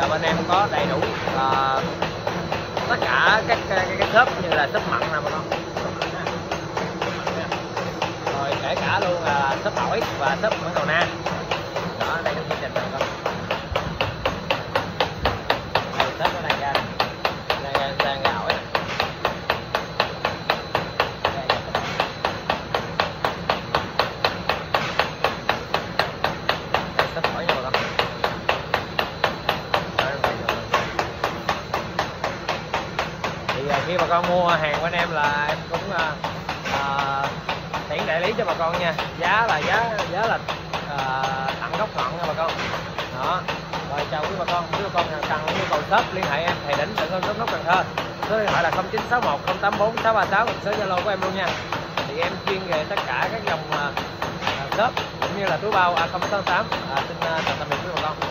bên em có đầy đủ tất cả các shop như là shop mặn nè bà con, rồi kể cả luôn là shop tỏi và shop mặn cầu na. Đó, đây là chương trình này con. Đây shop nó đang ra ổi nè. Shop tỏi nha bà con. Khi bà con mua hàng của anh em là em cũng tiện đại lý cho bà con nha, giá là tặng gốc ngọn nha bà con. Đó, rồi chào quý bà con cần nhu cầu shop liên hệ em Thầy Đỉnh Tượng Hưng Cốc Cần Thơ, số điện thoại là 0961 084 636, số Zalo của em luôn nha. Thì em chuyên về tất cả các dòng shop cũng như là túi bao A068. Xin chào tạm biệt quý bà con.